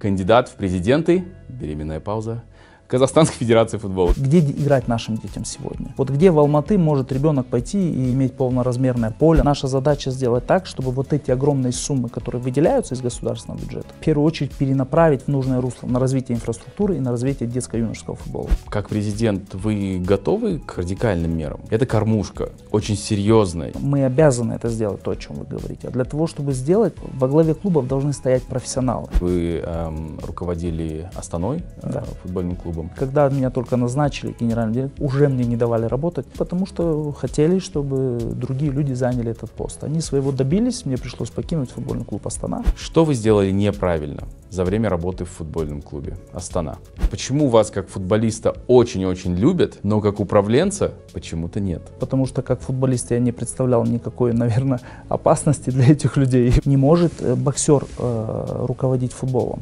кандидат в президенты, беременная пауза, Казахстанской Федерации футбола. Где играть нашим детям сегодня? Вот где в Алматы может ребенок пойти и иметь полноразмерное поле? Наша задача сделать так, чтобы вот эти огромные суммы, которые выделяются из государственного бюджета, в первую очередь перенаправить в нужное русло на развитие инфраструктуры и на развитие детско-юношеского футбола. Как президент вы готовы к радикальным мерам? Это кормушка, очень серьезная. Мы обязаны это сделать, то, о чем вы говорите. А для того, чтобы сделать, во главе клубов должны стоять профессионалы. Вы руководили Астаной, Да. Футбольным клубом. Когда меня только назначили генеральным директором, уже мне не давали работать, потому что хотели, чтобы другие люди заняли этот пост. Они своего добились, мне пришлось покинуть футбольный клуб Астана. Что вы сделали неправильно за время работы в футбольном клубе Астана? Почему вас как футболиста очень-очень любят, но как управленца почему-то нет? Потому что как футболист я не представлял никакой, наверное, опасности для этих людей. Не может боксер руководить футболом.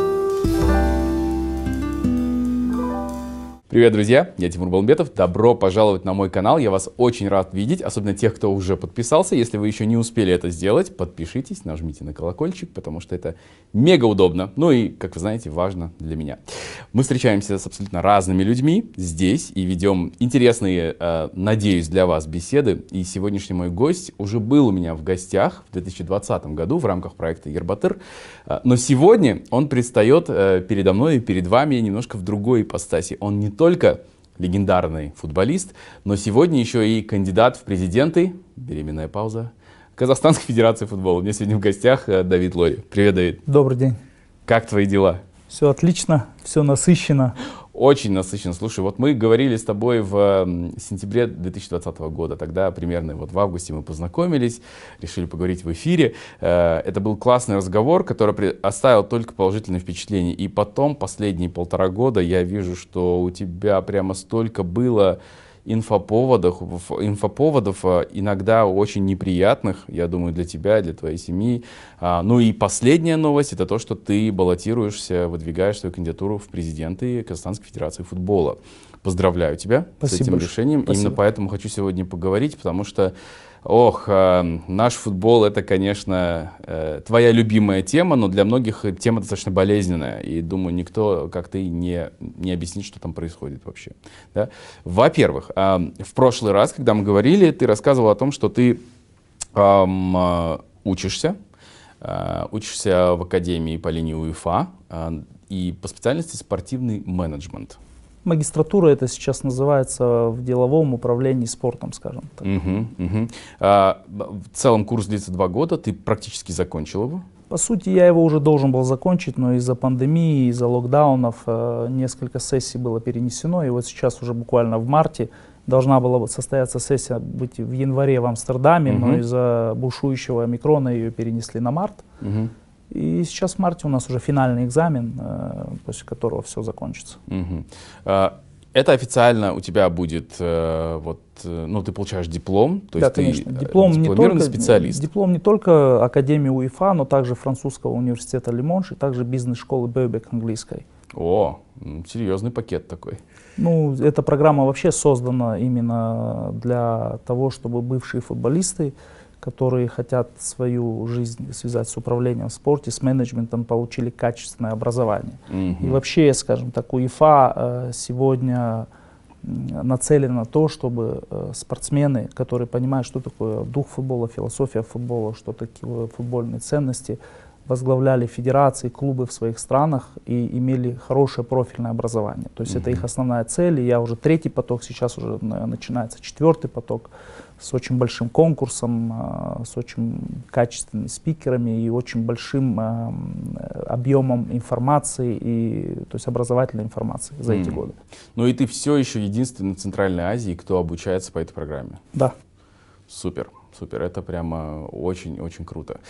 Привет, друзья! Я Тимур Балмбетов. Добро пожаловать на мой канал. Я вас очень рад видеть, особенно тех, кто уже подписался. Если вы еще не успели это сделать, подпишитесь, нажмите на колокольчик, потому что это мега удобно. Ну и, как вы знаете, важно для меня. Мы встречаемся с абсолютно разными людьми здесь и ведем интересные, надеюсь, для вас беседы. И сегодняшний мой гость уже был у меня в гостях в 2020 году в рамках проекта Ербатыр. Но сегодня он предстает передо мной и перед вами немножко в другой ипостаси. Он не только легендарный футболист, но сегодня еще и кандидат в президенты, беременная пауза, Казахстанской Федерации футбола. У меня сегодня в гостях Давид Лори. Привет, Давид. Добрый день. Как твои дела? Все отлично, все насыщенно. Очень насыщенно. Слушай, вот мы говорили с тобой в сентябре 2020 года. Тогда примерно вот в августе мы познакомились, решили поговорить в эфире. Это был классный разговор, который оставил только положительное впечатление. И потом, последние 1,5 года, я вижу, что у тебя прямо столько было инфоповодов, иногда очень неприятных, я думаю, для тебя, для твоей семьи. Ну и последняя новость, это то, что ты баллотируешься, выдвигаешь свою кандидатуру в президенты Казахстанской Федерации футбола. Поздравляю тебя с этим решением. Спасибо. Именно поэтому хочу сегодня поговорить, потому что наш футбол — это, конечно, твоя любимая тема, но для многих тема достаточно болезненная. И, думаю, никто, как ты, не объяснит, что там происходит вообще. Да? Во-первых, в прошлый раз, когда мы говорили, ты рассказывал о том, что ты учишься в академии по линии УЕФА и по специальности спортивный менеджмент. Магистратура это сейчас называется в деловом управлении спортом, скажем так. В целом курс длится 2 года, ты практически закончил его? По сути, я его уже должен был закончить, но из-за пандемии, из-за локдаунов несколько сессий было перенесено. И вот сейчас уже буквально в марте должна была состояться сессия быть в январе в Амстердаме, но из-за бушующего омикрона ее перенесли на март. И сейчас в марте у нас уже финальный экзамен, после которого все закончится. Это официально у тебя будет, ты получаешь диплом, то есть конечно. ты дипломированный специалист. Диплом не только Академии УЕФА, но также французского университета Лимонш и также бизнес-школы Беубек английской. Серьезный пакет такой. Эта программа вообще создана именно для того, чтобы бывшие футболисты, которые хотят свою жизнь связать с управлением в спорте, с менеджментом, получили качественное образование. И вообще, скажем так, УЕФА сегодня нацелена на то, чтобы спортсмены, которые понимают, что такое дух футбола, философия футбола, что такое футбольные ценности, возглавляли федерации, клубы в своих странах и имели хорошее профильное образование. То есть это их основная цель. И я уже 3-й поток, сейчас уже начинается 4-й поток с очень большим конкурсом, с очень качественными спикерами и очень большим объемом информации, то есть образовательной информации за эти годы. И ты все еще единственный в Центральной Азии, кто обучается по этой программе. Да. Супер. Это прямо очень-очень круто.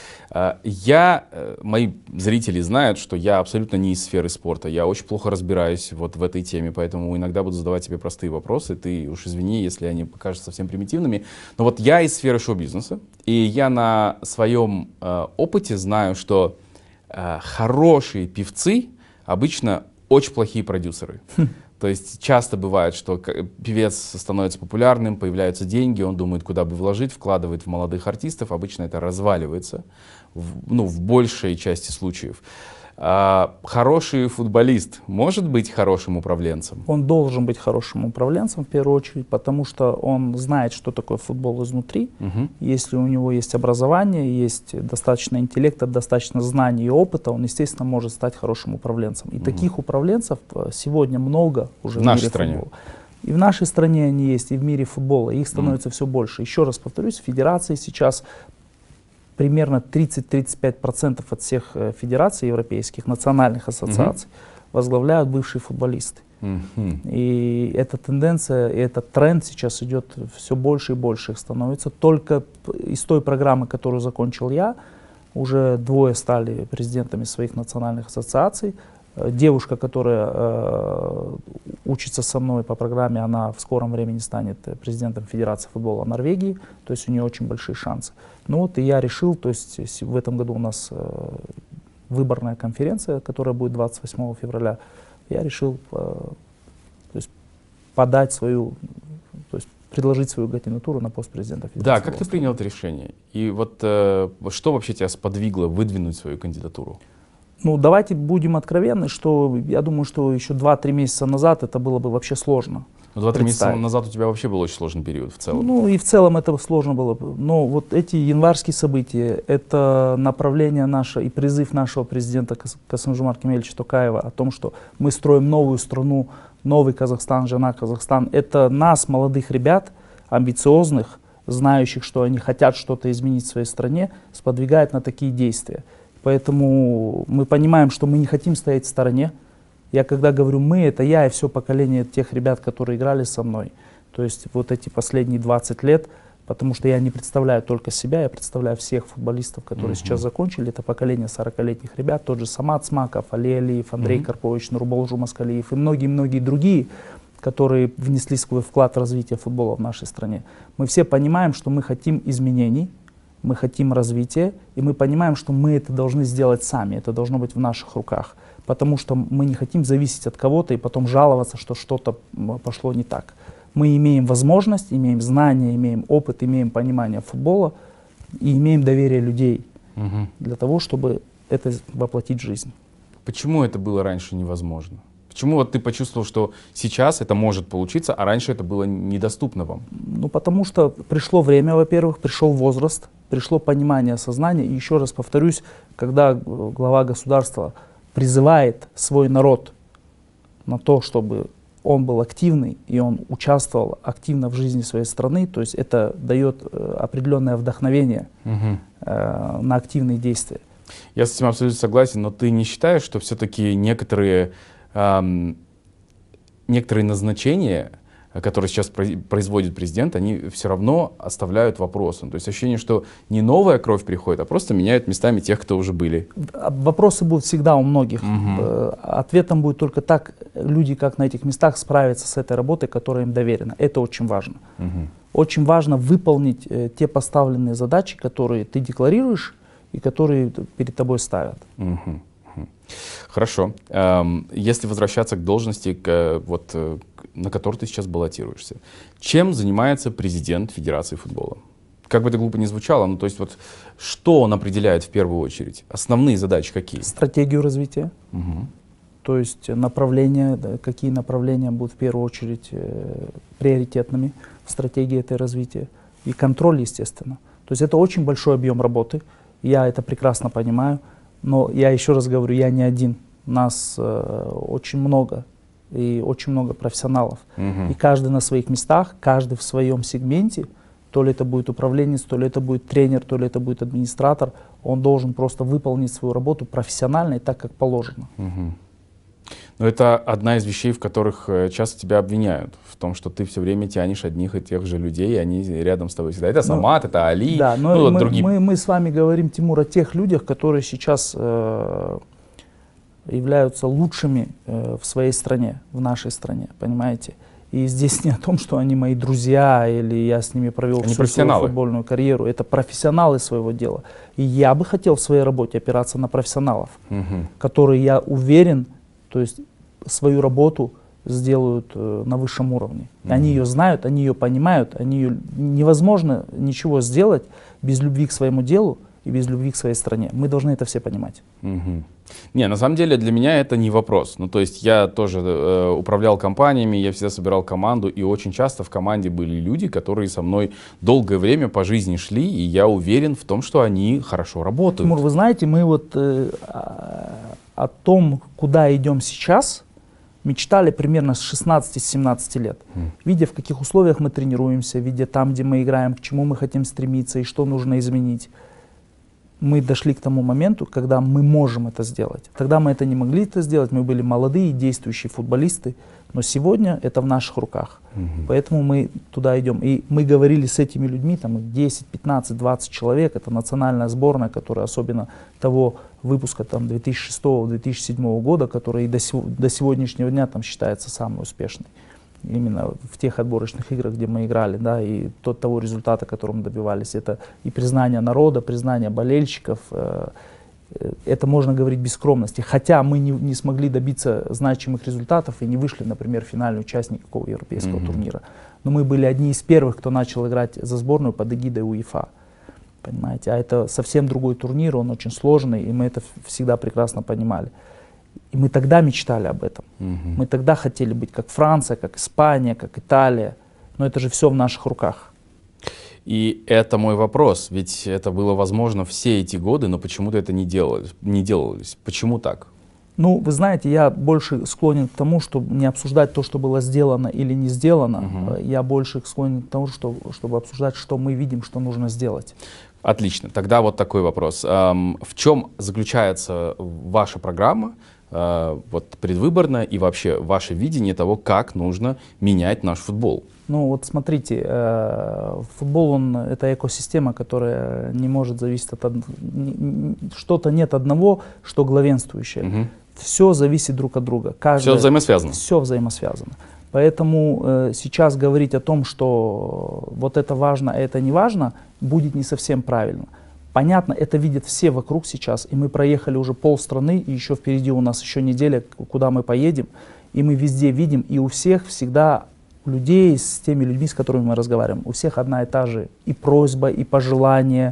Мои зрители знают, что я абсолютно не из сферы спорта. Я очень плохо разбираюсь вот в этой теме, поэтому иногда буду задавать тебе простые вопросы. Ты уж извини, если они покажутся совсем примитивными. Но вот я из сферы шоу-бизнеса, и я на своем опыте знаю, что хорошие певцы обычно очень плохие продюсеры. То есть часто бывает, что певец становится популярным, появляются деньги, он думает, куда бы вложить, вкладывает в молодых артистов. Обычно это разваливается, в большей части случаев. Хороший футболист может быть хорошим управленцем? Он должен быть хорошим управленцем в первую очередь, потому что он знает, что такое футбол изнутри. Если у него есть образование, есть достаточно интеллекта, достаточно знаний и опыта, он, естественно, может стать хорошим управленцем. И таких управленцев сегодня много уже в нашей мире стране. футбола. И в нашей стране они есть, и в мире футбола. Их становится все больше. Еще раз повторюсь, в федерации сейчас примерно 30-35% от всех федераций европейских, национальных ассоциаций, возглавляют бывшие футболисты. И эта тенденция, и этот тренд сейчас идет все больше и больше их становится. Только из той программы, которую закончил я, уже 2 стали президентами своих национальных ассоциаций. Девушка, которая учится со мной по программе, она в скором времени станет президентом Федерации футбола Норвегии, то есть у нее очень большие шансы. Ну вот и я решил, то есть в этом году у нас выборная конференция, которая будет 28 февраля, я решил то есть, подать свою, то есть предложить свою кандидатуру на пост президента Федерации. Да, как ты принял это решение? И вот что вообще тебя сподвигло выдвинуть свою кандидатуру? Ну, давайте будем откровенны, что я думаю, что еще 2-3 месяца назад это было бы вообще сложно. 2-3 месяца назад у тебя вообще был очень сложный период в целом. Ну, и в целом это сложно было бы. Но вот эти январские события, это направление наше и призыв нашего президента Касым-Жомарта Кемелевича Токаева о том, что мы строим новую страну, новый Казахстан, жена Казахстан. Это нас, молодых ребят, амбициозных, знающих, что они хотят что-то изменить в своей стране, сподвигает на такие действия. Поэтому мы понимаем, что мы не хотим стоять в стороне. Я когда говорю «мы», это я и все поколение тех ребят, которые играли со мной. То есть вот эти последние 20 лет, потому что я не представляю только себя, я представляю всех футболистов, которые сейчас закончили. Это поколение 40-летних ребят, тот же Самат Смаков, Али Алиев, Андрей Карпович, Нурбол Жумаскалиев и многие-многие другие, которые внесли свой вклад в развитие футбола в нашей стране. Мы все понимаем, что мы хотим изменений, мы хотим развития, и мы понимаем, что мы это должны сделать сами, это должно быть в наших руках, потому что мы не хотим зависеть от кого-то и потом жаловаться, что что-то пошло не так. Мы имеем возможность, имеем знания, имеем опыт, имеем понимание футбола и имеем доверие людей для того, чтобы это воплотить в жизнь. Почему это было раньше невозможно? Почему вот ты почувствовал, что сейчас это может получиться, а раньше это было недоступно вам? Ну, потому что пришло время, во-первых, пришел возраст, пришло понимание, осознание. И еще раз повторюсь, когда глава государства призывает свой народ на то, чтобы он был активный и он участвовал активно в жизни своей страны, то есть это дает определенное вдохновение на активные действия. Я с этим абсолютно согласен, но ты не считаешь, что все-таки некоторые назначения, которые сейчас производит президент, они все равно оставляют вопросы. То есть ощущение, что не новая кровь приходит, а просто меняют местами тех, кто уже были. Вопросы будут всегда у многих. Ответом будет только так, люди как на этих местах справятся с этой работой, которая им доверена. Это очень важно. Очень важно выполнить те поставленные задачи, которые ты декларируешь и которые перед тобой ставят. Хорошо. Если возвращаться к должности, на которой ты сейчас баллотируешься, чем занимается президент Федерации футбола? Как бы это глупо ни звучало, то есть вот что он определяет в первую очередь? Основные задачи какие? Стратегию развития. То есть направления, какие направления будут в первую очередь приоритетными в стратегии этой развития. И контроль, естественно. То есть это очень большой объем работы. Я это прекрасно понимаю. Но я еще раз говорю, я не один. Нас очень много. И очень много профессионалов. И каждый на своих местах, каждый в своем сегменте. То ли это будет управленец, то ли это будет тренер, то ли это будет администратор. Он должен просто выполнить свою работу профессионально и так, как положено. Но это одна из вещей, в которых часто тебя обвиняют. В том, что ты все время тянешь одних и тех же людей, и они рядом с тобой всегда. Это Самат, это Али, да, но другие. Мы с вами говорим, Тимур, о тех людях, которые сейчас являются лучшими в своей стране, в нашей стране, понимаете? И здесь не о том, что они мои друзья, или я с ними провел всю свою футбольную карьеру. Это профессионалы своего дела. И я бы хотел в своей работе опираться на профессионалов, которые, я уверен, то есть свою работу сделают на высшем уровне. Они ее знают, они ее понимают, невозможно ничего сделать без любви к своему делу и без любви к своей стране. Мы должны это все понимать. Не, на самом деле для меня это не вопрос. Ну, то есть я тоже управлял компаниями, я всегда собирал команду, и очень часто в команде были люди, которые со мной долгое время по жизни шли, и я уверен в том, что они хорошо работают. Тимур, вы знаете, мы вот о том, куда идем сейчас, мечтали примерно с 16-17 лет. Видя, в каких условиях мы тренируемся, видя там, где мы играем, к чему мы хотим стремиться и что нужно изменить. Мы дошли к тому моменту, когда мы можем это сделать. Тогда мы это не могли это сделать, мы были молодые, действующие футболисты, но сегодня это в наших руках. Поэтому мы туда идем. И мы говорили с этими людьми, там 10, 15, 20 человек, это национальная сборная, которая особенно того выпуска там 2006-2007 года, который и до сегодняшнего дня там считается самой успешной. Именно в тех отборочных играх, где мы играли, да, и того результата, которым добивались. Это и признание народа, признание болельщиков. Это можно говорить без скромности. Хотя мы не смогли добиться значимых результатов и не вышли, например, в финальную часть никакого европейского турнира. Но мы были одни из первых, кто начал играть за сборную под эгидой УЕФА. Понимаете? А это совсем другой турнир, он очень сложный, и мы это всегда прекрасно понимали. И мы тогда мечтали об этом. Мы тогда хотели быть как Франция, как Испания, как Италия. Но это же все в наших руках. И это мой вопрос. Ведь это было возможно все эти годы, но почему-то это не делалось. Почему так? Ну, вы знаете, я больше склонен к тому, чтобы не обсуждать то, что было сделано или не сделано. Я больше склонен к тому, чтобы обсуждать, что мы видим, что нужно сделать. Отлично. Тогда вот такой вопрос. В чем заключается ваша программа, вот предвыборная, и вообще ваше видение того, как нужно менять наш футбол? Ну вот смотрите, футбол, это экосистема, которая не может зависеть от что-то нет одного, что главенствующее. Все зависит друг от друга. Все взаимосвязано. Все взаимосвязано. Поэтому сейчас говорить о том, что вот это важно, а это не важно, будет не совсем правильно. Понятно, это видят все вокруг сейчас, и мы проехали уже полстраны, и еще впереди у нас еще неделя, куда мы поедем, и мы везде видим, и у всех всегда людей, с теми людьми, с которыми мы разговариваем, у всех одна и та же и просьба, и пожелание,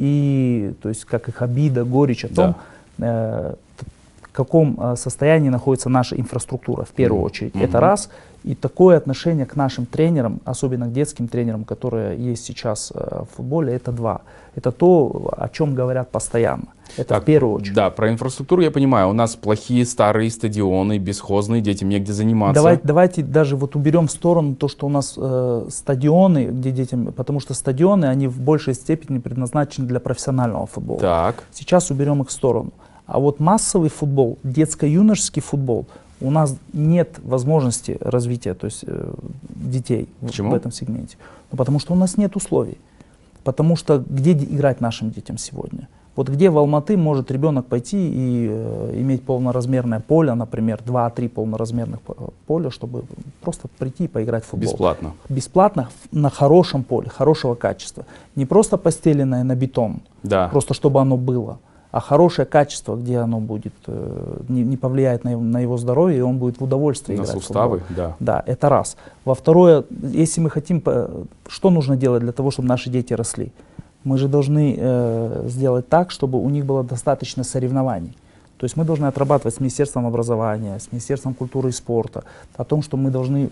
и то есть как их обида, горечь о том, в каком состоянии находится наша инфраструктура в первую очередь. Это раз. И такое отношение к нашим тренерам, особенно к детским тренерам, которые есть сейчас в футболе, это два. Это то, о чем говорят постоянно. Это так, в первую очередь. Да, про инфраструктуру я понимаю. У нас плохие старые стадионы, бесхозные, детям негде заниматься. Давайте даже вот уберем в сторону то, что у нас стадионы, где детям, потому что стадионы, они в большей степени предназначены для профессионального футбола. Так. Сейчас уберем их в сторону. А вот массовый футбол, детско-юношеский футбол, у нас нет возможности развития, то есть детей в этом сегменте. Ну, потому что у нас нет условий. Потому что где играть нашим детям сегодня? Вот где в Алматы может ребенок пойти и иметь полноразмерное поле, например, 2-3 полноразмерных поля, чтобы просто прийти и поиграть в футбол. Бесплатно. Бесплатно на хорошем поле, хорошего качества. Не просто постеленное на бетон, просто чтобы оно было. А хорошее качество, где оно будет, не повлияет на его здоровье, и он будет в удовольствии играть. На суставы, да. Да, это раз. Во второе, если мы хотим, что нужно делать для того, чтобы наши дети росли? Мы же должны сделать так, чтобы у них было достаточно соревнований. То есть мы должны отрабатывать с Министерством образования, с Министерством культуры и спорта о том, что мы должны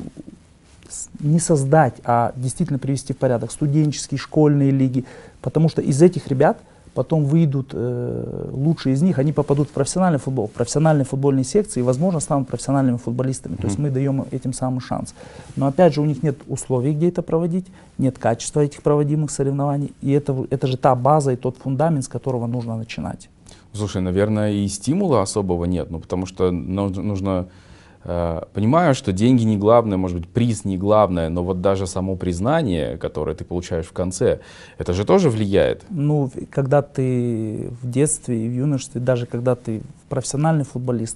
не создать, а действительно привести в порядок студенческие, школьные лиги, потому что из этих ребят потом выйдут лучшие из них, они попадут в профессиональный футбол, в профессиональные футбольные секции и, возможно, станут профессиональными футболистами. То есть мы даем этим самый шанс. Но опять же у них нет условий, где это проводить, нет качества этих проводимых соревнований. И это же та база и тот фундамент, с которого нужно начинать. Слушай, наверное, и стимула особого нет, потому что нужно... Понимаю, что деньги не главное, может быть, приз не главное, но вот даже само признание, которое ты получаешь в конце, это же тоже влияет. Ну, когда ты в детстве и в юношестве, даже когда ты профессиональный футболист,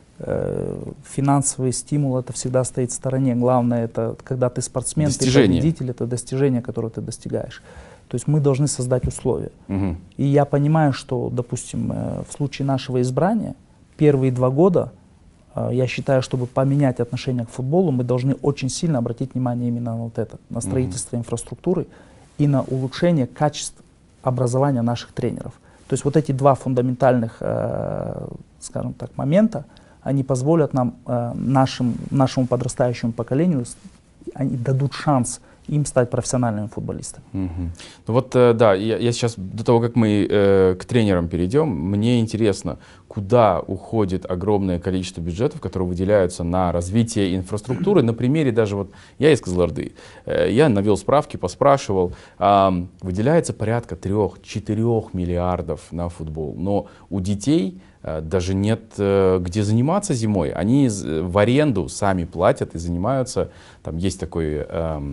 финансовый стимул это всегда стоит в стороне. Главное, это когда ты спортсмен, ты победитель, это достижение, которое ты достигаешь. То есть мы должны создать условия. И я понимаю, что, допустим, в случае нашего избрания, первые 2 года, я считаю, чтобы поменять отношение к футболу, мы должны очень сильно обратить внимание именно на вот это, на строительство инфраструктуры и на улучшение качества образования наших тренеров. То есть вот эти 2 фундаментальных скажем так, момента, они позволят нам, нашему подрастающему поколению, они дадут шанс им стать профессиональными футболистами. Ну вот, да, я сейчас, до того, как мы к тренерам перейдем, мне интересно, куда уходит огромное количество бюджетов, которые выделяются на развитие инфраструктуры. На примере даже вот я из Кызылорды, я навел справки, поспрашивал, выделяется порядка 3-4 миллиардов на футбол, но у детей даже нет где заниматься зимой. Они в аренду сами платят и занимаются. Там есть такой,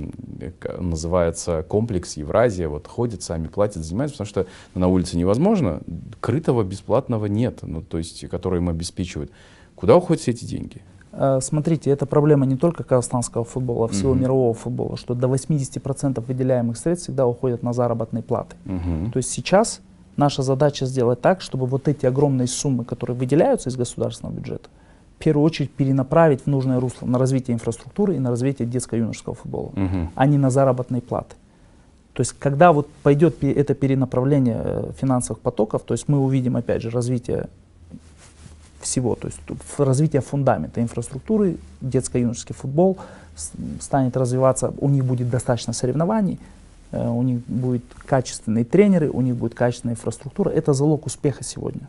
называется, комплекс Евразия. Вот ходят, сами платят, занимаются, потому что на улице невозможно. Крытого бесплатного нет, ну, то есть, который им обеспечивают. Куда уходят все эти деньги? Смотрите, это проблема не только казахстанского футбола, а всего мирового футбола, что до 80% выделяемых средств всегда уходят на заработные платы. То есть сейчас наша задача сделать так, чтобы вот эти огромные суммы, которые выделяются из государственного бюджета, в первую очередь перенаправить в нужное русло на развитие инфраструктуры и на развитие детско-юношеского футбола, а не на заработные платы. То есть когда вот пойдет это перенаправление финансовых потоков, то есть мы увидим опять же развитие всего, то есть развитие фундамента инфраструктуры, детско-юношеский футбол станет развиваться, у них будет достаточно соревнований, у них будут качественные тренеры, у них будет качественная инфраструктура. Это залог успеха сегодня.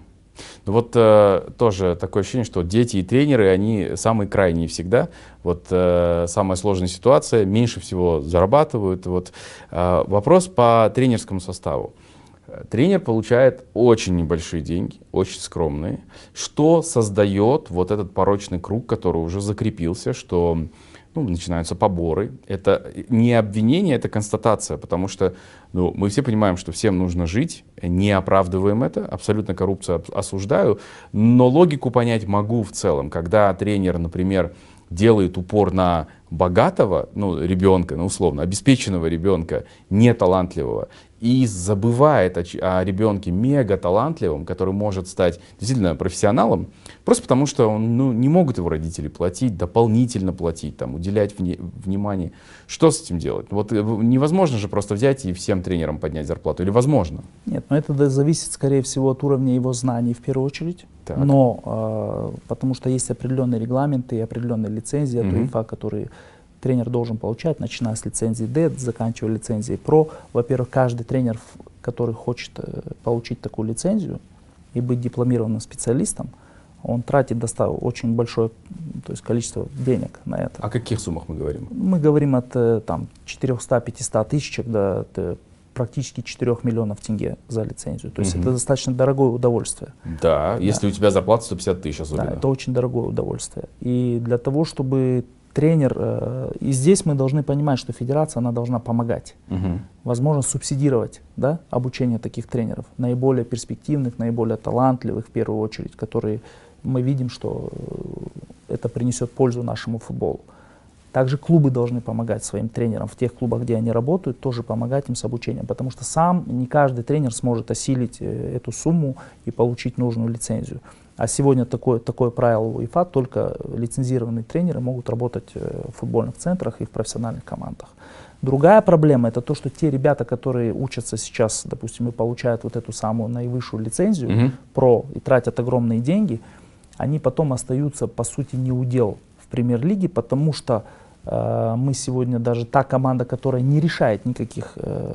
Ну вот тоже такое ощущение, что дети и тренеры, они самые крайние всегда. Вот самая сложная ситуация, меньше всего зарабатывают. Вот вопрос по тренерскому составу. Тренер получает очень небольшие деньги, очень скромные, что создает вот этот порочный круг, который уже закрепился, что начинаются поборы. Это не обвинение, это констатация, потому что мы все понимаем, что всем нужно жить, не оправдываем это, абсолютно коррупцию осуждаю, но логику понять могу в целом, когда тренер, например, делает упор на богатого, ребенка, условно, обеспеченного ребенка, неталантливого, и забывает о ребенке мега талантливом, который может стать действительно профессионалом, просто потому что он, не могут его родители платить, дополнительно платить, там, уделять внимание. Что с этим делать? Вот невозможно же просто взять и всем тренерам поднять зарплату, или возможно? Нет, но это зависит, скорее всего, от уровня его знаний в первую очередь. Так. Но потому что есть определенные регламенты и определенные лицензии от УЕФА, которые тренер должен получать, начиная с лицензии D, заканчивая лицензией PRO. Во-первых, каждый тренер, который хочет получить такую лицензию и быть дипломированным специалистом, он тратит очень большое количество денег на это. О каких суммах мы говорим? Мы говорим от 400-500 тысяч до практически 4 миллионов тенге за лицензию. То есть это достаточно дорогое удовольствие. Да, если у тебя зарплата 150 тысяч особенно. Да, это очень дорогое удовольствие. И для того, чтобы тренер, и здесь мы должны понимать, что федерация, она должна помогать, возможно, субсидировать, обучение таких тренеров, наиболее перспективных, наиболее талантливых, в первую очередь, которые мы видим, что это принесет пользу нашему футболу. Также клубы должны помогать своим тренерам в тех клубах, где они работают, тоже помогать им с обучением, потому что сам не каждый тренер сможет осилить эту сумму и получить нужную лицензию. А сегодня такое правило в УЕФА, только лицензированные тренеры могут работать в футбольных центрах и в профессиональных командах. Другая проблема — это то, что те ребята, которые учатся сейчас, допустим, и получают вот эту самую наивысшую лицензию ПРО и тратят огромные деньги, они потом остаются, по сути, не удел в премьер-лиге, потому что мы сегодня даже та команда, которая не решает никаких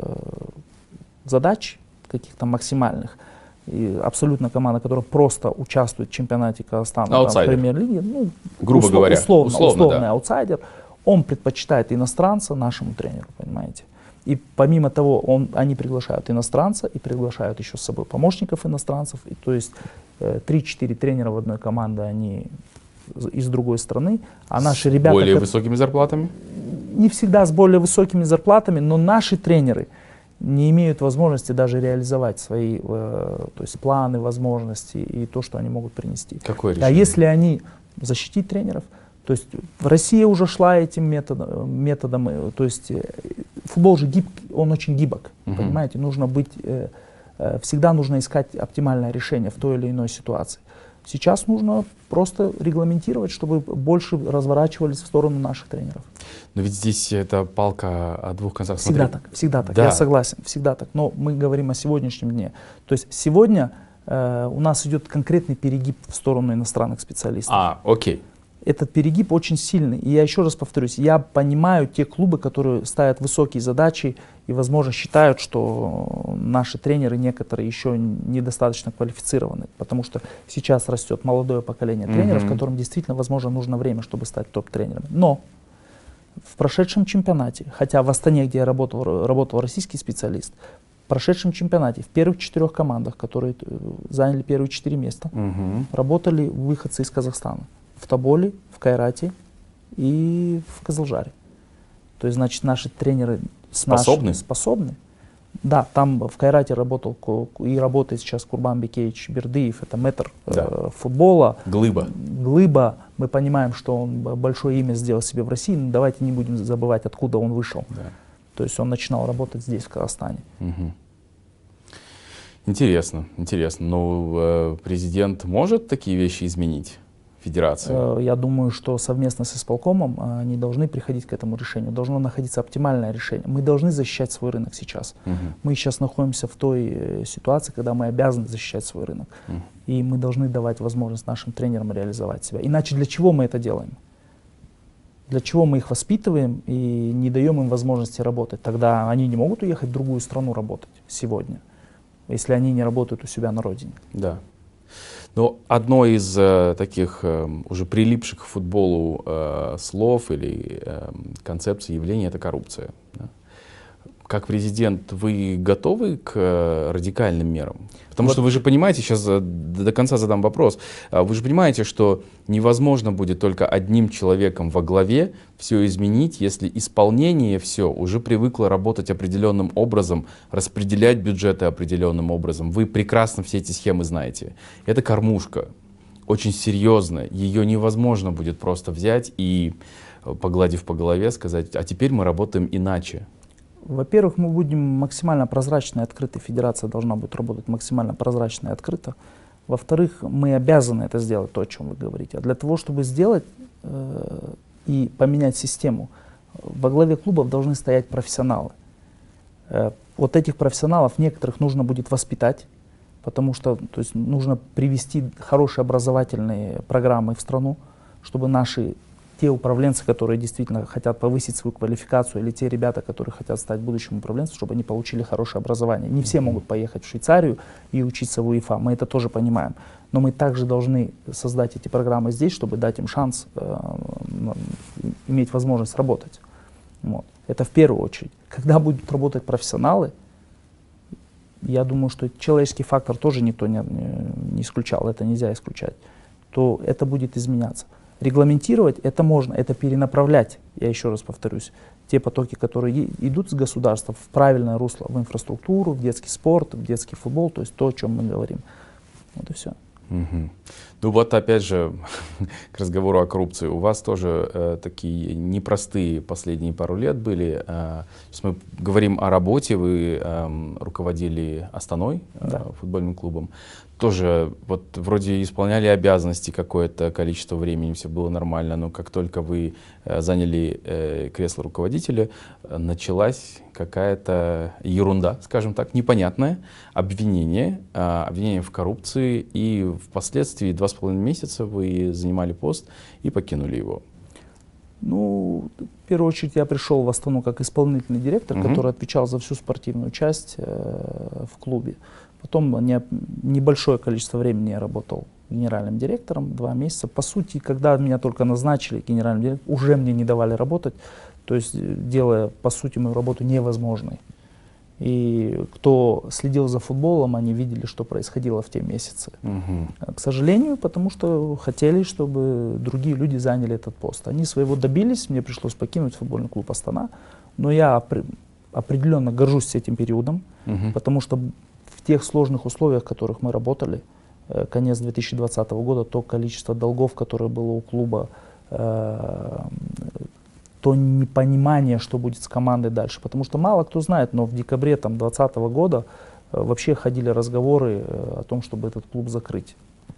задач, каких-то максимальных, и абсолютно команда, которая просто участвует в чемпионате Казахстана, в премьер-лиге, грубо говоря, условный аутсайдер, он предпочитает иностранца нашему тренеру, понимаете. И помимо того, они приглашают иностранца и приглашают еще с собой помощников иностранцев. И, то есть 3-4 тренера в одной команде, они из другой страны, а наши ребята... С более высокими зарплатами? Не всегда с более высокими зарплатами, но наши тренеры не имеют возможности даже реализовать свои планы, возможности и то, что они могут принести. Какое решение? А если они защитить тренеров, то есть Россия уже шла этим методом, то есть футбол же гибкий, он очень гибок, понимаете, нужно быть, всегда нужно искать оптимальное решение в той или иной ситуации. Сейчас нужно просто регламентировать, чтобы больше разворачивались в сторону наших тренеров. Но ведь здесь это палка о двух концах. Всегда так, да. Я согласен, всегда так. Но мы говорим о сегодняшнем дне. То есть сегодня у нас идет конкретный перегиб в сторону иностранных специалистов. Окей. Этот перегиб очень сильный. И я еще раз повторюсь, я понимаю те клубы, которые ставят высокие задачи и, возможно, считают, что наши тренеры некоторые еще недостаточно квалифицированы, потому что сейчас растет молодое поколение тренеров, которым действительно, возможно, нужно время, чтобы стать топ-тренерами. Но в прошедшем чемпионате, хотя в Астане, где я работал российский специалист, в прошедшем чемпионате, в первых 4 командах, которые заняли первые 4 места, работали выходцы из Казахстана. В Тоболе, в Кайрате и в Кызылжаре. То есть, значит, наши тренеры способны. Да, там в Кайрате работал и работает сейчас Курбан Бекеевич Бердыев, это мэтр футбола. Глыба. Мы понимаем, что он большое имя сделал себе в России, но давайте не будем забывать, откуда он вышел. Да. То есть он начинал работать здесь, в Казахстане. Интересно. Но президент может такие вещи изменить? Федерации? Я думаю, что совместно с исполкомом они должны приходить к этому решению. Должно находиться оптимальное решение. Мы должны защищать свой рынок сейчас. Мы сейчас находимся в той ситуации, когда мы обязаны защищать свой рынок. И мы должны давать возможность нашим тренерам реализовать себя. Иначе для чего мы это делаем? Для чего мы их воспитываем и не даем им возможности работать? Тогда они не могут уехать в другую страну работать сегодня, если они не работают у себя на родине. Да. Но одно из таких уже прилипших к футболу слов или концепций явлений — это коррупция. Да? Как президент, вы готовы к радикальным мерам? Потому что вы же понимаете, сейчас до конца задам вопрос, вы же понимаете, что невозможно будет только одним человеком во главе все изменить, если исполнение все уже привыкло работать определенным образом, распределять бюджеты определенным образом. Вы прекрасно все эти схемы знаете. Это кормушка, очень серьезная. Ее невозможно будет просто взять и, погладив по голове, сказать: а теперь мы работаем иначе. Во-первых, мы будем максимально прозрачно и открыты. Федерация должна будет работать максимально прозрачно и открыто. Во-вторых, мы обязаны это сделать, то, о чем вы говорите. А для того, чтобы сделать и поменять систему, во главе клубов должны стоять профессионалы. Вот этих профессионалов некоторых нужно будет воспитать, потому что нужно привести хорошие образовательные программы в страну, чтобы те управленцы, которые действительно хотят повысить свою квалификацию, или те ребята, которые хотят стать будущим управленцем, чтобы они получили хорошее образование. Не все могут поехать в Швейцарию и учиться в УЕФА, мы это тоже понимаем. Но мы также должны создать эти программы здесь, чтобы дать им шанс иметь возможность работать. Вот. Это в первую очередь. Когда будут работать профессионалы, я думаю, что человеческий фактор тоже никто не исключал, это нельзя исключать, то это будет изменяться. Регламентировать это можно, это перенаправлять, я еще раз повторюсь, те потоки, которые идут с государства в правильное русло, в инфраструктуру, в детский спорт, в детский футбол, то есть то, о чем мы говорим. Вот и все. Ну вот опять же, к разговору о коррупции. У вас тоже такие непростые последние пару лет были. Сейчас мы говорим о работе, вы руководили Астаной, футбольным клубом. Тоже вот вроде исполняли обязанности какое-то количество времени, все было нормально, но как только вы заняли кресло руководителя, началась какая-то ерунда, скажем так, непонятное обвинение в коррупции, и впоследствии 2,5 месяца вы занимали пост и покинули его. Ну, в первую очередь я пришел в Астану как исполнительный директор, который отвечал за всю спортивную часть в клубе. Потом небольшое количество времени я работал генеральным директором, 2 месяца. По сути, когда меня только назначили генеральным директором, уже мне не давали работать, то есть делая, по сути, мою работу невозможной. И кто следил за футболом, они видели, что происходило в те месяцы. К сожалению, потому что хотели, чтобы другие люди заняли этот пост. Они своего добились, мне пришлось покинуть футбольный клуб Астана, но я определенно горжусь этим периодом, потому что в тех сложных условиях, в которых мы работали, конец 2020 года, то количество долгов, которое было у клуба, то непонимание, что будет с командой дальше. Потому что мало кто знает, но в декабре 2020 года вообще ходили разговоры о том, чтобы этот клуб закрыть.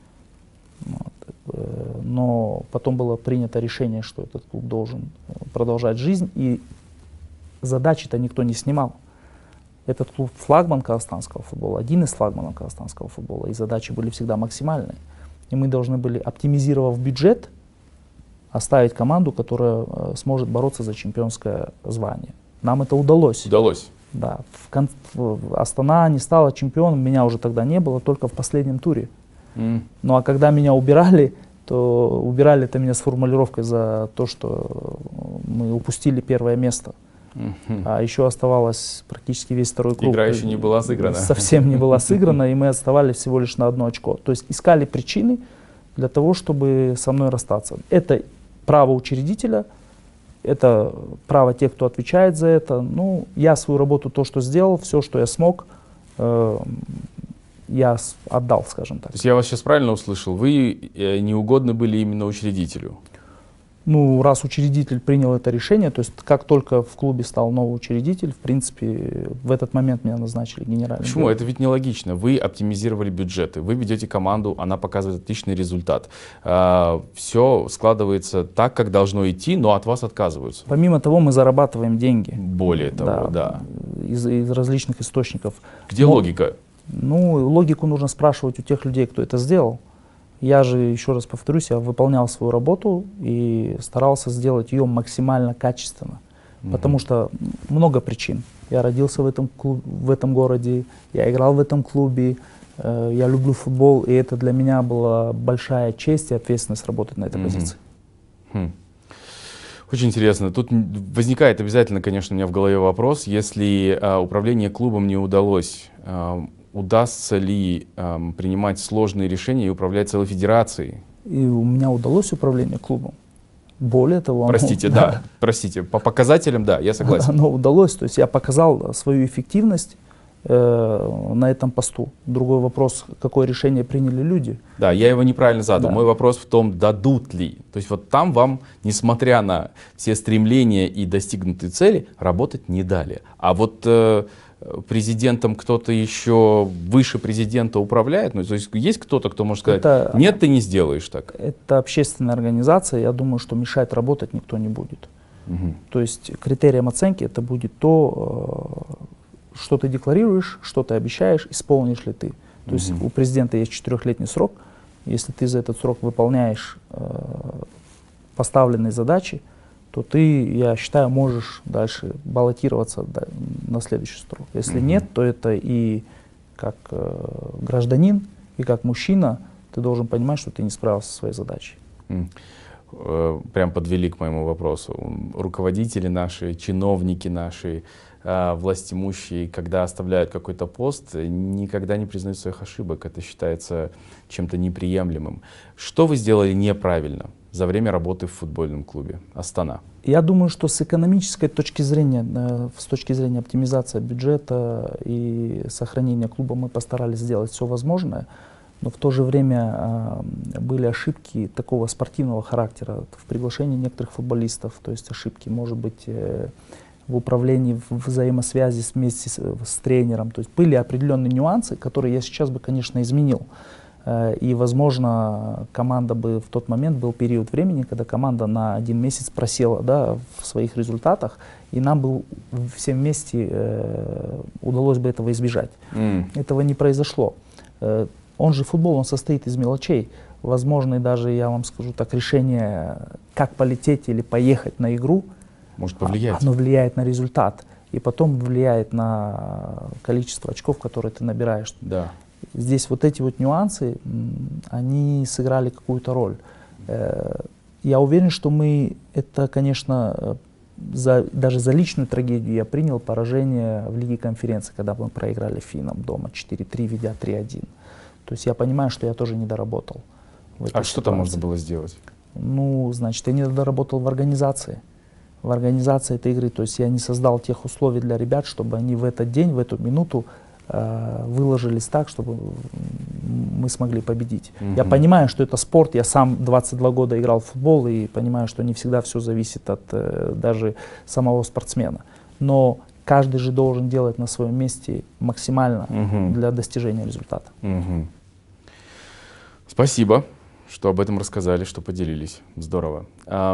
Вот. Но потом было принято решение, что этот клуб должен продолжать жизнь, и задачи-то никто не снимал. Этот клуб флагман казахстанского футбола, один из флагманов казахстанского футбола, и задачи были всегда максимальные. И мы должны были, оптимизировав бюджет, оставить команду, которая сможет бороться за чемпионское звание. Нам это удалось. Удалось. Да. Астана не стала чемпионом, меня уже тогда не было, только в последнем туре. Ну а когда меня убирали, то убирали это меня с формулировкой за то, что мы упустили первое место. А еще оставалось практически весь второй круг. Игра еще не была сыграна. Совсем не была сыграна, и мы оставались всего лишь на одно очко. То есть искали причины для того, чтобы со мной расстаться. Это право учредителя, это право тех, кто отвечает за это. Ну, я свою работу, то, что сделал, все, что я смог, я отдал, скажем так. То есть я вас сейчас правильно услышал, вы неугодны были именно учредителю? Ну, раз учредитель принял это решение, то есть как только в клубе стал новый учредитель, в принципе, в этот момент меня назначили генеральным. Почему? Это ведь нелогично. Вы оптимизировали бюджеты, вы ведете команду, она показывает отличный результат. Все складывается так, как должно идти, но от вас отказываются. Помимо того, мы зарабатываем деньги. Более того, да. Из различных источников. Где логика? Ну, логику нужно спрашивать у тех людей, кто это сделал. Я же, еще раз повторюсь, я выполнял свою работу и старался сделать ее максимально качественно. Потому что много причин. Я родился в этом городе, я играл в этом клубе, я люблю футбол, и это для меня была большая честь и ответственность работать на этой позиции. Очень интересно. Тут возникает обязательно, конечно, у меня в голове вопрос, если управление клубом не удалось, удастся ли принимать сложные решения и управлять целой федерацией? И у меня удалось управление клубом. Более того, простите, да, простите, по показателям, да, я согласен. Оно удалось, то есть я показал свою эффективность на этом посту. Другой вопрос, какое решение приняли люди. Да, я его неправильно задал. Да. Мой вопрос в том, дадут ли. То есть вот там вам, несмотря на все стремления и достигнутые цели, работать не дали. А вот президентом кто-то еще выше президента управляет? Ну, то есть есть кто-то, кто может сказать, нет, ты не сделаешь так? Это общественная организация, я думаю, что мешать работать никто не будет. То есть критерием оценки это будет то, что ты декларируешь, что ты обещаешь, исполнишь ли ты. То есть у президента есть 4-летний срок, если ты за этот срок выполняешь поставленные задачи, то ты, я считаю, можешь дальше баллотироваться на следующий срок. Если нет, то это и как гражданин, и как мужчина ты должен понимать, что ты не справился со своей задачей. Прям подвели к моему вопросу. Руководители наши, чиновники наши, властимущие, когда оставляют какой-то пост, никогда не признают своих ошибок. Это считается чем-то неприемлемым. Что вы сделали неправильно за время работы в футбольном клубе Астана? Я думаю, что с экономической точки зрения, с точки зрения оптимизации бюджета и сохранения клуба мы постарались сделать все возможное, но в то же время были ошибки такого спортивного характера в приглашении некоторых футболистов, то есть ошибки, может быть, в управлении, в взаимосвязи вместе с тренером. То есть были определенные нюансы, которые я сейчас бы, конечно, изменил. И, возможно, команда бы в тот момент был период времени, когда команда на 1 месяц просела, да, в своих результатах, и нам бы всем вместе удалось бы этого избежать. Этого не произошло. Он же футбол, он состоит из мелочей. Возможно, и даже, я вам скажу так, решение, как полететь или поехать на игру, может повлиять. Оно влияет на результат. И потом влияет на количество очков, которые ты набираешь. Да. Здесь вот эти вот нюансы, они сыграли какую-то роль. Я уверен, что мы, это, конечно, даже за личную трагедию я принял поражение в Лиге конференции, когда мы проиграли финнам дома 4-3, ведя 3-1. То есть я понимаю, что я тоже не доработал. А что там можно было сделать? Ну, значит, я не доработал в организации. В организации этой игры. То есть я не создал тех условий для ребят, чтобы они в этот день, в эту минуту выложились так, чтобы мы смогли победить. Я понимаю, что это спорт. Я сам 22 года играл в футбол и понимаю, что не всегда все зависит от даже самого спортсмена. Но каждый же должен делать на своем месте максимально для достижения результата. Спасибо, что об этом рассказали, что поделились. Здорово.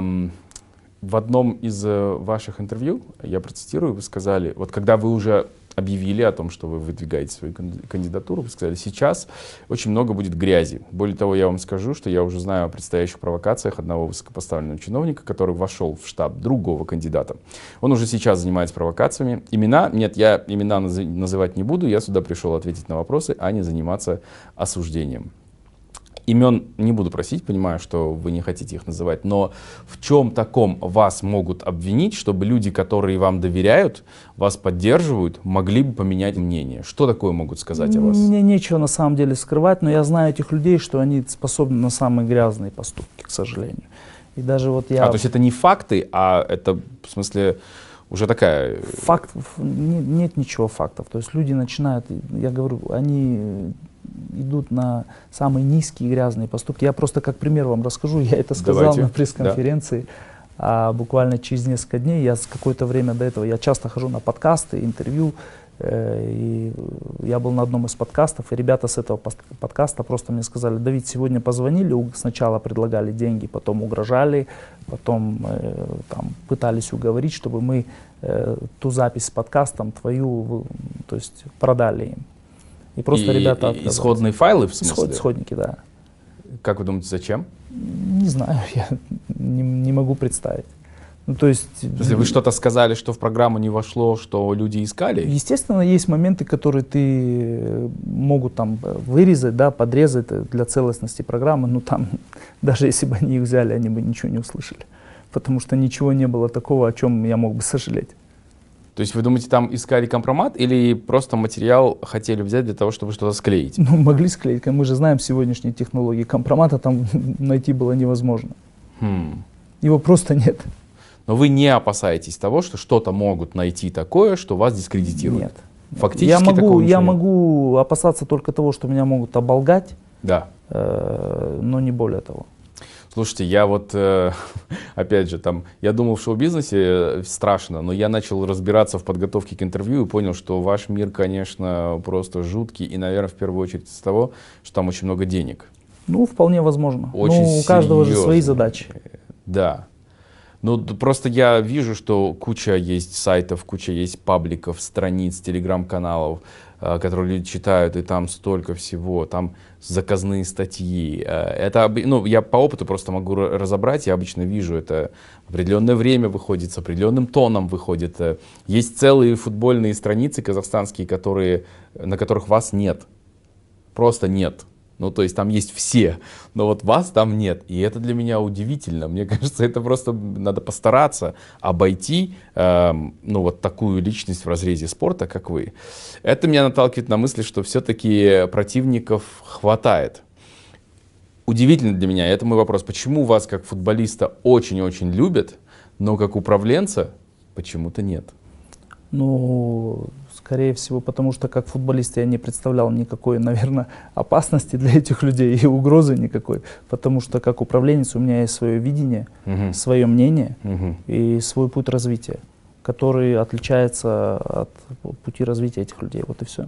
В одном из ваших интервью, я процитирую, вы сказали, вот когда вы уже объявили о том, что вы выдвигаете свою кандидатуру, вы сказали, сейчас очень много будет грязи. Более того, я вам скажу, что я уже знаю о предстоящих провокациях одного высокопоставленного чиновника, который вошел в штаб другого кандидата. Он уже сейчас занимается провокациями. Имена? Нет, я имена называть не буду, я сюда пришел ответить на вопросы, а не заниматься осуждением. Имен не буду просить, понимаю, что вы не хотите их называть, но в чем таком вас могут обвинить, чтобы люди, которые вам доверяют, вас поддерживают, могли бы поменять мнение? Что такое могут сказать о вас? Мне нечего на самом деле скрывать, но я знаю этих людей, что они способны на самые грязные поступки, к сожалению. И даже вот я... То есть это не факты, а это, в смысле, уже такая... Нет ничего фактов. То есть люди начинают, я говорю, они идут на самые низкие грязные поступки. Я просто как пример вам расскажу. Я это сказал на пресс-конференции. Да. Буквально через несколько дней, я с какое-то время до этого, я часто хожу на подкасты, интервью. И я был на одном из подкастов, и ребята с этого подкаста просто мне сказали: Давид, сегодня позвонили, сначала предлагали деньги, потом угрожали, потом там, пытались уговорить, чтобы мы ту запись с подкастом твою, то есть продали им. И просто ребята отказались. Исходные файлы, в смысле? Исходники, да. Как вы думаете, зачем? Не знаю, я не могу представить. Ну, то есть, если вы что-то сказали, что в программу не вошло, что люди искали? Естественно, есть моменты, которые ты могут там вырезать, да, подрезать для целостности программы, но там, даже если бы они их взяли, они бы ничего не услышали. Потому что ничего не было такого, о чем я мог бы сожалеть. То есть вы думаете, там искали компромат или просто материал хотели взять для того, чтобы что-то склеить? Ну, могли склеить. Мы же знаем сегодняшние технологии. Компромата там найти было невозможно. Его просто нет. Но вы не опасаетесь того, что что-то могут найти такое, что вас дискредитирует? Нет. Фактически я могу опасаться только того, что меня могут оболгать, да. Но не более того. Слушайте, я вот, опять же, там, я думал, в шоу-бизнесе страшно, но я начал разбираться в подготовке к интервью и понял, что ваш мир, конечно, просто жуткий. И, наверное, в первую очередь из того, что там очень много денег. Ну, вполне возможно. Очень у каждого же свои задачи. Да. Ну, просто я вижу, что куча есть сайтов, куча есть пабликов, страниц, телеграм-каналов, которые люди читают, и там столько всего, там заказные статьи. Это, ну, я по опыту просто могу разобрать, я обычно вижу, это в определенное время выходит, с определенным тоном выходит. Есть целые футбольные страницы казахстанские, на которых вас нет, просто нет. Ну, то есть там есть все, но вот вас там нет. И это для меня удивительно. Мне кажется, это просто надо постараться обойти, ну, вот такую личность в разрезе спорта, как вы. Это меня наталкивает на мысли, что все-таки противников хватает. Удивительно для меня, это мой вопрос, почему вас как футболиста очень-очень любят, но как управленца почему-то нет? Ну, скорее всего, потому что как футболист я не представлял никакой, наверное, опасности для этих людей и угрозы никакой. Потому что как управленец у меня есть свое видение, свое мнение и свой путь развития, который отличается от пути развития этих людей. Вот и все.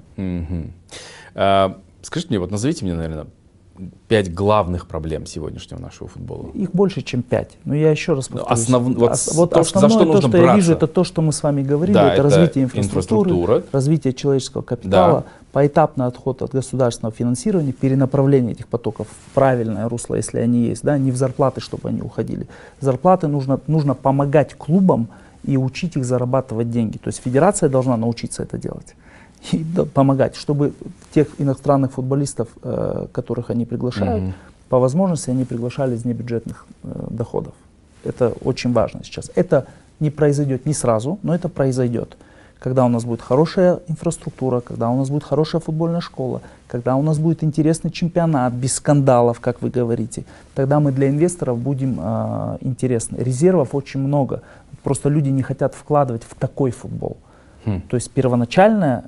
Скажите мне, вот назовите мне, наверное, 5 главных проблем сегодняшнего нашего футбола. Их больше, чем 5. Но я еще раз повторюсь. Вот основное, то, что я вижу, это то, что мы с вами говорили. Да, это развитие инфраструктуры, развитие человеческого капитала, да. Поэтапный отход от государственного финансирования, перенаправление этих потоков в правильное русло, если они есть. Да, не в зарплаты, чтобы они уходили. Зарплаты нужно помогать клубам и учить их зарабатывать деньги. То есть федерация должна научиться это делать. И помогать, чтобы тех иностранных футболистов, которых они приглашают, по возможности они приглашали из небюджетных доходов. Это очень важно сейчас. Это не произойдет не сразу, но это произойдет. Когда у нас будет хорошая инфраструктура, когда у нас будет хорошая футбольная школа, когда у нас будет интересный чемпионат, без скандалов, как вы говорите, тогда мы для инвесторов будем интересны. Резервов очень много. Просто люди не хотят вкладывать в такой футбол. То есть первоначальная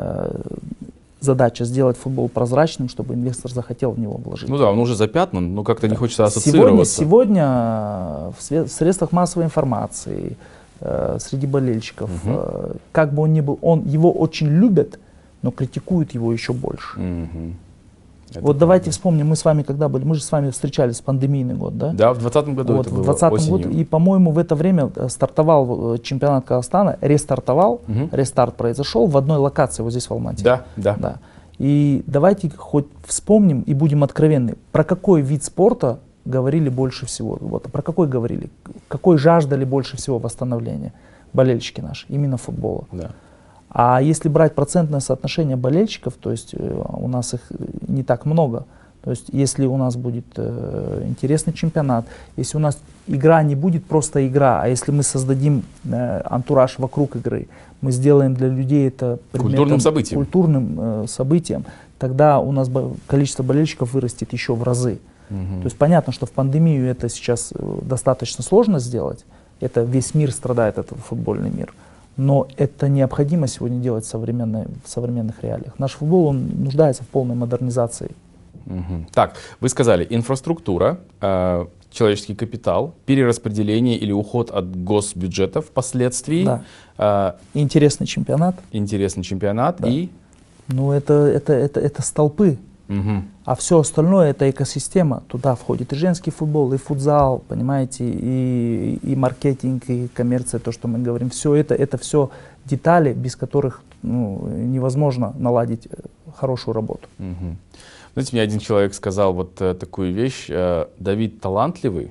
задача сделать футбол прозрачным, чтобы инвестор захотел в него вложить. Ну да, он уже запятнан, но как-то не хочется ассоциироваться. Сегодня в средствах массовой информации, среди болельщиков, как бы он ни был, его очень любят, но критикуют его еще больше. Вот давайте вспомним, мы с вами когда были, мы же с вами встречались в пандемийный год, да? Да, в 2020 году Вот, это в было 2020 году, и, по-моему, в это время стартовал чемпионат Казахстана, рестартовал, рестарт произошел в одной локации, вот здесь в Алмате. Да. И давайте хоть вспомним и будем откровенны, про какой вид спорта говорили больше всего, вот, про какой говорили, какой жаждали больше всего восстановления болельщики наши, именно футбола. Да. А если брать процентное соотношение болельщиков, то есть у нас их не так много. То есть если у нас будет интересный чемпионат, если у нас игра не будет просто игра, а если мы создадим антураж вокруг игры, мы сделаем для людей это культурным событием, тогда у нас количество болельщиков вырастет еще в разы. То есть понятно, что в пандемию это сейчас достаточно сложно сделать. Это весь мир страдает, этот футбольный мир. Но это необходимо сегодня делать в современных реалиях. Наш футбол, он нуждается в полной модернизации. Так, вы сказали, инфраструктура, человеческий капитал, перераспределение или уход от госбюджета впоследствии. Да. Интересный чемпионат. Интересный чемпионат, да. И? Ну, это столпы. А все остальное это экосистема. Туда входит и женский футбол, и футзал, понимаете, и маркетинг, и коммерция, то, что мы говорим. Все это все детали, без которых невозможно наладить хорошую работу. Знаете, мне один человек сказал вот такую вещь. Давид талантливый,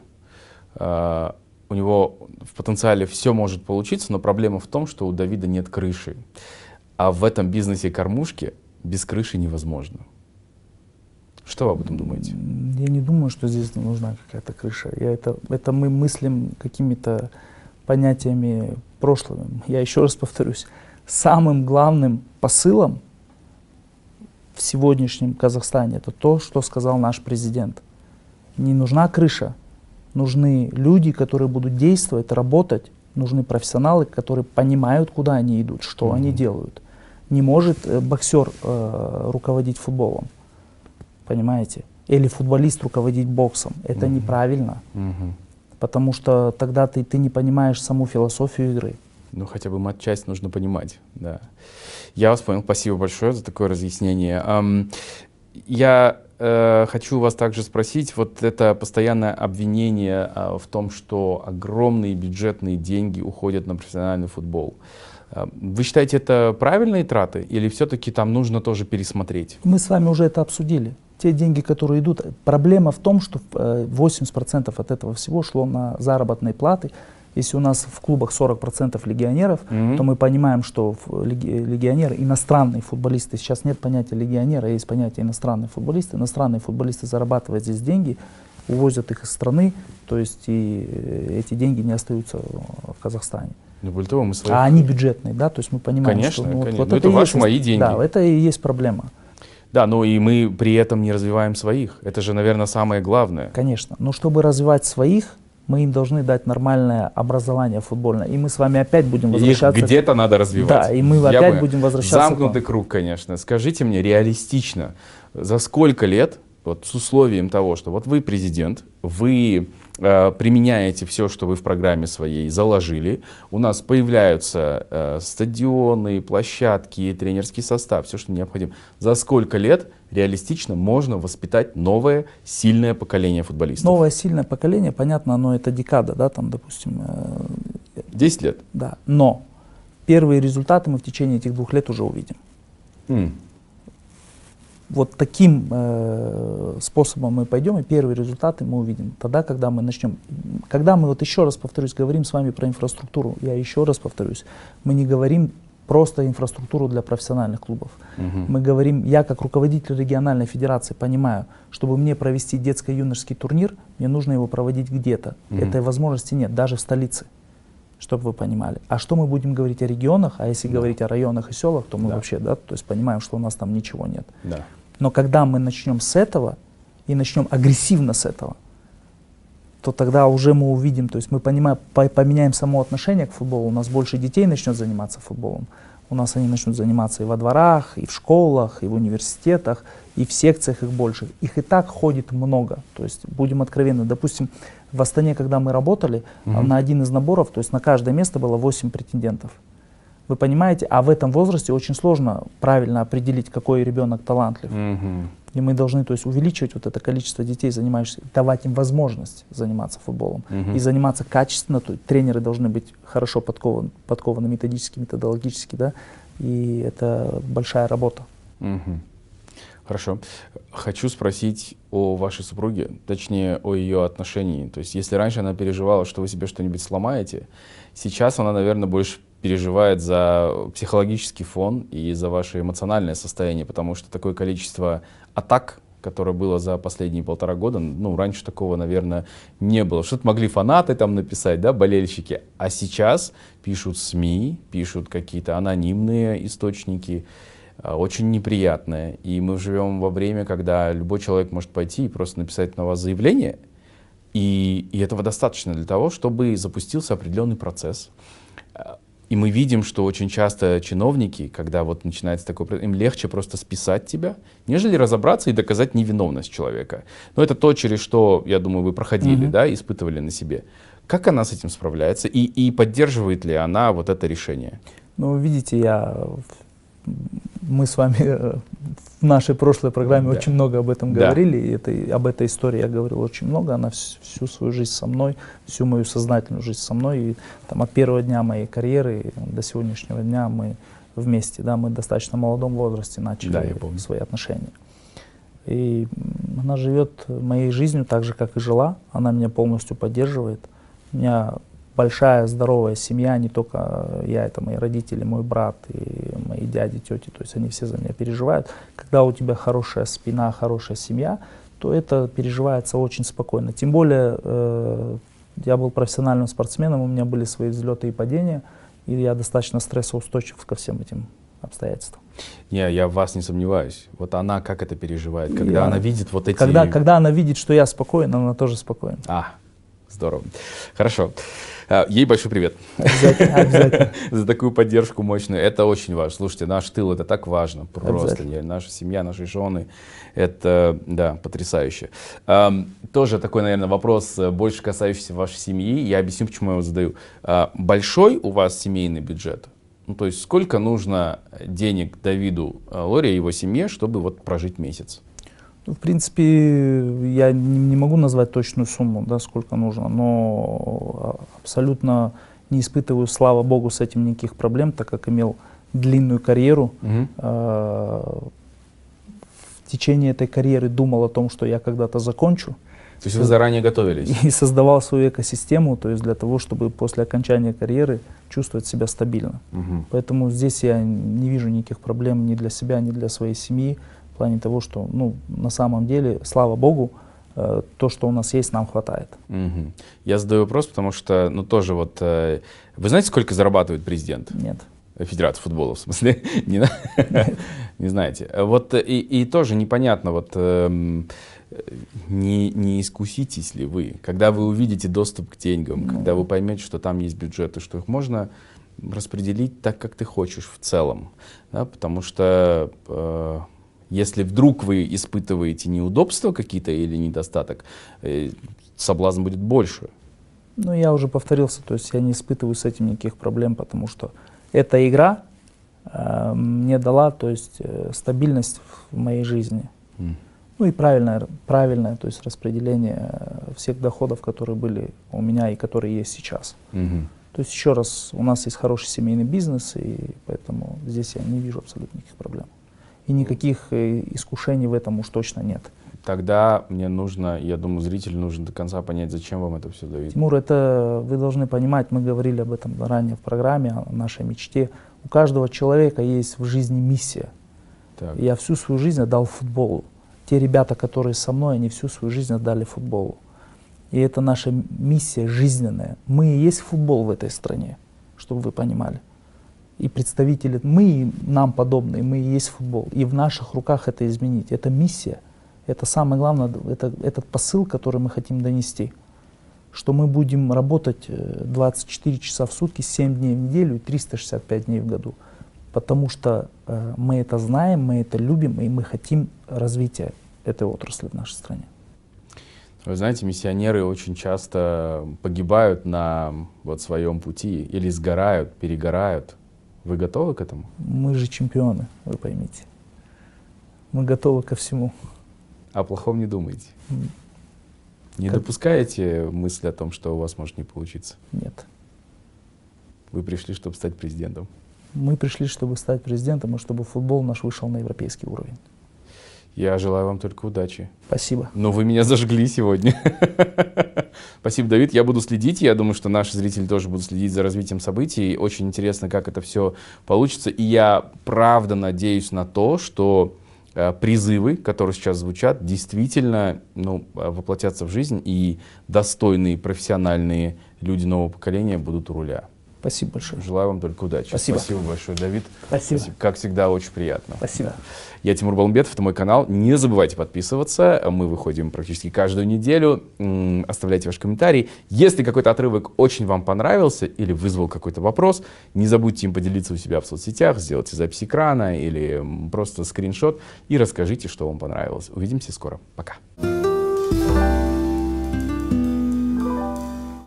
у него в потенциале все может получиться, но проблема в том, что у Давида нет крыши. А в этом бизнесе кормушки без крыши невозможно. Что вы об этом думаете? Я не думаю, что здесь нужна какая-то крыша. Это мы мыслим какими-то понятиями прошлыми. Я еще раз повторюсь, самым главным посылом в сегодняшнем Казахстане это то, что сказал наш президент. Не нужна крыша, нужны люди, которые будут действовать, работать, нужны профессионалы, которые понимают, куда они идут, что они делают. Не может боксер руководить футболом. Понимаете? Или футболист руководить боксом. Это неправильно. Потому что тогда ты не понимаешь саму философию игры. Ну, хотя бы матчасть нужно понимать. Да. Я вас понял. Спасибо большое за такое разъяснение. Я хочу вас также спросить, вот это постоянное обвинение в том, что огромные бюджетные деньги уходят на профессиональный футбол. Вы считаете, это правильные траты или все-таки там нужно тоже пересмотреть? Мы с вами уже это обсудили. Те деньги, которые идут, проблема в том, что 80% от этого всего шло на заработные платы. Если у нас в клубах 40% легионеров, то мы понимаем, что легионеры, иностранные футболисты, сейчас нет понятия легионера, есть понятие иностранные футболисты. Иностранные футболисты зарабатывают здесь деньги, увозят их из страны, то есть и эти деньги не остаются в Казахстане. А они бюджетные, да, то есть мы понимаем, конечно, что конечно. Вот это ваши, мои деньги. Да, это и есть проблема. Да, но и мы при этом не развиваем своих. Это же, наверное, самое главное. Конечно. Но чтобы развивать своих, мы им должны дать нормальное образование футбольное. И мы с вами опять будем возвращаться. Их где-то надо развивать. Да, и мы опять будем возвращаться. Замкнутый круг, конечно. Скажите мне реалистично, за сколько лет, вот с условием того, что вот вы президент, вы применяете все, что вы в программе своей заложили, у нас появляются стадионы, площадки, тренерский состав, все, что необходимо. За сколько лет реалистично можно воспитать новое сильное поколение футболистов? Новое сильное поколение, понятно, оно это декада, да, там, допустим. 10 лет? Да, но первые результаты мы в течение этих 2 лет уже увидим. Вот таким способом мы пойдем, и первые результаты мы увидим тогда, когда мы начнем. Когда мы, вот еще раз повторюсь, говорим с вами про инфраструктуру, я еще раз повторюсь, мы не говорим просто инфраструктуру для профессиональных клубов. Мы говорим, я как руководитель региональной федерации понимаю, чтобы мне провести детско-юношеский турнир, мне нужно его проводить где-то. Этой возможности нет, даже в столице, чтобы вы понимали. А что мы будем говорить о регионах, а если говорить о районах и селах, то мы вообще, да, то есть понимаем, что у нас там ничего нет. Но когда мы начнем с этого, и начнем агрессивно с этого, то тогда уже мы увидим, то есть мы понимаем, поменяем само отношение к футболу, у нас больше детей начнет заниматься футболом, у нас они начнут заниматься и во дворах, и в школах, и в университетах, и в секциях их больше. Их и так ходит много, то есть будем откровенны. Допустим, в Астане, когда мы работали, на один из наборов, то есть на каждое место было 8 претендентов. Вы понимаете, а в этом возрасте очень сложно правильно определить, какой ребенок талантлив. И мы должны, то есть, увеличивать вот это количество детей, занимающихся, давать им возможность заниматься футболом. И заниматься качественно. То есть, тренеры должны быть хорошо подкованы методически, методологически, да, и это большая работа. Хорошо. Хочу спросить о вашей супруге, точнее, о ее отношении. То есть, если раньше она переживала, что вы себе что-нибудь сломаете, сейчас она, наверное, больше переживает за психологический фон и за ваше эмоциональное состояние, потому что такое количество атак, которое было за последние 1,5 года, ну, раньше такого, наверное, не было. Что-то могли фанаты там написать, да, болельщики, а сейчас пишут СМИ, пишут какие-то анонимные источники, очень неприятное. И мы живем во время, когда любой человек может пойти и просто написать на вас заявление, и этого достаточно для того, чтобы запустился определенный процесс. И мы видим, что очень часто чиновники, когда вот начинается такой, им легче просто списать тебя, нежели разобраться и доказать невиновность человека. Но это то, через что, я думаю, вы проходили, да, испытывали на себе. Как она с этим справляется и поддерживает ли она вот это решение? Ну, видите, мы с вами в нашей прошлой программе очень много об этом говорили, и об этой истории я говорил очень много. Она всю свою жизнь со мной, всю мою сознательную жизнь со мной, и там, от первого дня моей карьеры до сегодняшнего дня мы вместе, да, мы в достаточно молодом возрасте начали свои отношения. И она живет моей жизнью так же, как и жила, она меня полностью поддерживает. У меня большая, здоровая семья, не только я, это мои родители, мой брат и мои дяди, тети, то есть они все за меня переживают. Когда у тебя хорошая спина, хорошая семья, то это переживается очень спокойно. Тем более, я был профессиональным спортсменом, у меня были свои взлеты и падения, и я достаточно стрессоустойчив ко всем этим обстоятельствам. Не, я в вас не сомневаюсь. Вот она как это переживает, когда она видит вот эти... Когда она видит, что я спокоен, она тоже спокойна. Здорово. Хорошо. Ей большой привет. Обязательно. За такую поддержку мощную. Это очень важно. Слушайте, наш тыл — это так важно. Просто. Наша семья, наши жены. Это, да, потрясающе. Тоже такой, наверное, вопрос, больше касающийся вашей семьи. Я объясню, почему я его задаю. Большой у вас семейный бюджет? Ну, то есть сколько нужно денег Давиду Лори и его семье, чтобы вот прожить месяц? В принципе, я не могу назвать точную сумму, да, сколько нужно, но абсолютно не испытываю, слава богу, с этим никаких проблем, так как имел длинную карьеру. В течение этой карьеры думал о том, что я когда-то закончу. То есть вы заранее готовились? И создавал свою экосистему, то есть для того, чтобы после окончания карьеры чувствовать себя стабильно. Поэтому здесь я не вижу никаких проблем ни для себя, ни для своей семьи. В плане того, что, ну, на самом деле, слава богу, то, что у нас есть, нам хватает. Я задаю вопрос, потому что, ну, тоже вот, вы знаете, сколько зарабатывает президент? Нет. Федерация футбола, в смысле? Не знаете. Вот и тоже непонятно, вот, не искуситесь ли вы, когда вы увидите доступ к деньгам, когда вы поймете, что там есть бюджеты, что их можно распределить так, как ты хочешь в целом, да, потому что... Если вдруг вы испытываете неудобства какие-то или недостаток, соблазн будет больше. Ну, я уже повторился, то есть я не испытываю с этим никаких проблем, потому что эта игра мне дала, то есть, стабильность в моей жизни. Ну и правильное, то есть распределение всех доходов, которые были у меня и которые есть сейчас. То есть, еще раз, у нас есть хороший семейный бизнес, и поэтому здесь я не вижу абсолютно никаких проблем. И никаких искушений в этом уж точно нет. Тогда мне нужно, я думаю, зрителю нужно до конца понять, зачем вам это все дают. Тимур, это вы должны понимать, мы говорили об этом ранее в программе, о нашей мечте. У каждого человека есть в жизни миссия. Так. Я всю свою жизнь отдал футболу. Те ребята, которые со мной, они всю свою жизнь отдали футболу. И это наша миссия жизненная. Мы и есть футбол в этой стране, чтобы вы понимали. И представители, мы и нам подобные, мы и есть футбол. И в наших руках это изменить. Это миссия. Это самое главное, этот посыл, который мы хотим донести. Что мы будем работать 24 часа в сутки, 7 дней в неделю и 365 дней в году. Потому что мы это знаем, мы это любим, и мы хотим развития этой отрасли в нашей стране. Вы знаете, миссионеры очень часто погибают на вот своем пути или сгорают, перегорают. Вы готовы к этому? Мы же чемпионы, вы поймите. Мы готовы ко всему. о плохом не думаете. Не допускаете мысли о том, что у вас может не получиться? Нет. Вы пришли, чтобы стать президентом? Мы пришли, чтобы стать президентом и чтобы футбол наш вышел на европейский уровень. Я желаю вам только удачи. Спасибо. Но вы меня зажгли сегодня. Спасибо, Давид. Я буду следить. Я думаю, что наши зрители тоже будут следить за развитием событий. Очень интересно, как это все получится. И я правда надеюсь на то, что призывы, которые сейчас звучат, действительно воплотятся в жизнь, и достойные профессиональные люди нового поколения будут у руля. Спасибо большое. Желаю вам только удачи. Спасибо. Спасибо большое, Давид. Спасибо. Как всегда, очень приятно. Спасибо. Я Тимур Балмбетов, это мой канал. Не забывайте подписываться. Мы выходим практически каждую неделю. Оставляйте ваши комментарии. Если какой-то отрывок очень вам понравился или вызвал какой-то вопрос, не забудьте им поделиться у себя в соцсетях, сделайте запись экрана или просто скриншот и расскажите, что вам понравилось. Увидимся скоро. Пока.